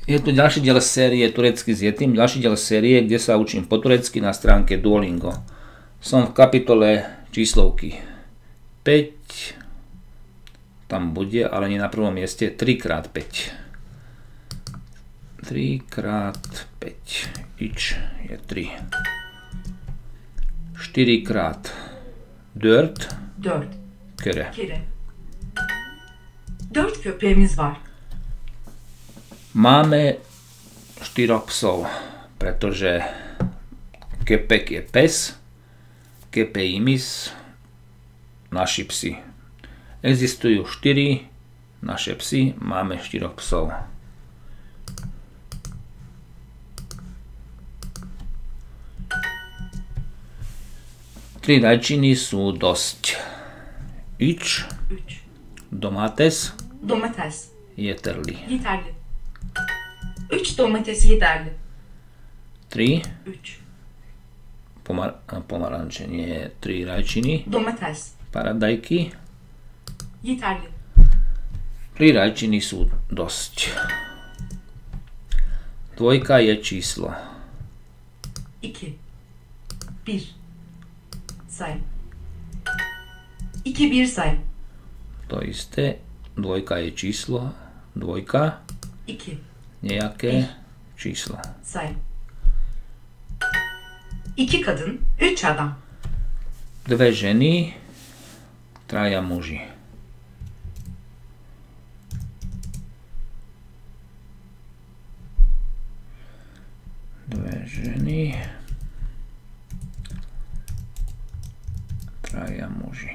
Je tu ďalší diel série Turecky s Yetim, ďalší diel série, kde sa učím po turecky na stránke Duolingo. Som v kapitole číslovky 5, tam bude, ale nie na prvom mieste, 3x5. 3x5, ič je 3. 4x dört, kere. 4 köpeğimiz var. Máme 4 psov, pretože kepek je pes, kepeimis naši psi. Existujú 4 naše psy, máme 4 psov. Tri rajčiny sú dosť. Üç, domates, yeterli. 3 domates yeterli. 3 pomaranče, nie 3 rajčiny. Domates Paradajky. yeterli. 3 rajčiny sú dosť. Dvojka je číslo. 2 1 say. 2 1 say. To isté. Dvojka je číslo. Dvojka. 2 Nejaké číslo. say. 2 kadın, 3 adam. 2 ženy, 3 muži. Dve ženy, 3 muži.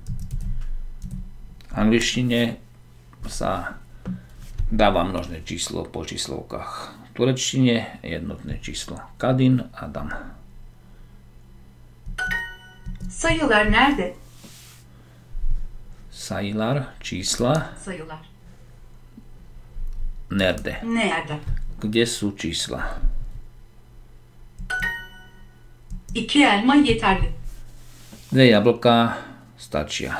V angličtine sa dáva množné číslo po číslovkách. V turečtine jednotné číslo. Kadın, adam. Sayılar nerede? Sayılar, čísla. Sayılar. Nerede? Nerede? Kde sú čísla? 2 elma yeterli. 2 jablka stačia.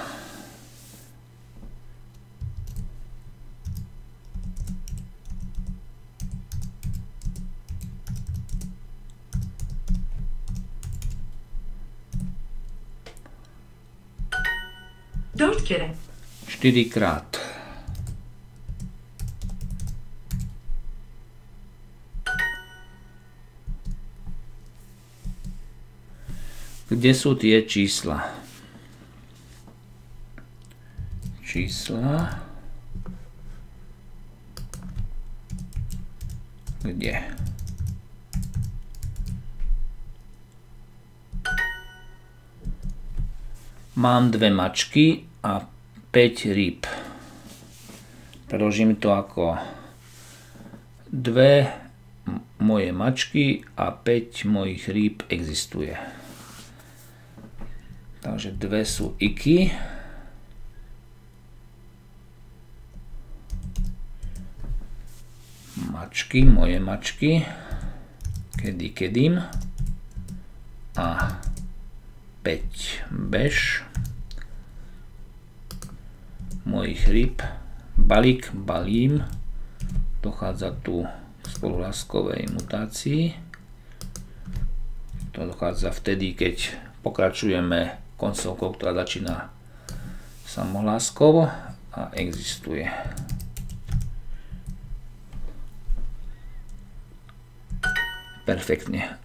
Dört kere. 4x. Kde sú tie čísla? Čísla. Kde? Mám 2 mačky a 5 rýb. Preložím to ako 2 moje mačky a 5 mojich rýb existuje. Takže 2 sú iky. Mačky, moje mačky. Kedím. A 5 bež mojich rýb. Balík, balím. Dochádza tu k spoluhláskovej mutácii. To dochádza vtedy, keď pokračujeme koncovkou, ktorá začína samohláskovo a existuje. Perfektne.